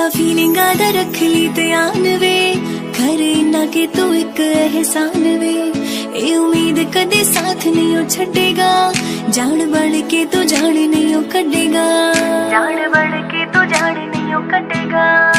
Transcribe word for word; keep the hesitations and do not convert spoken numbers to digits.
Feeling दा रख ली ध्यान वे, करे ना के तू एक एहसान वे। ए उम्मीद कदे साथ नहीं छड़ेगा, जान बढ़ के तू जान नहीं कटेगा, जान बढ़ के तू जान नहीं कटेगा।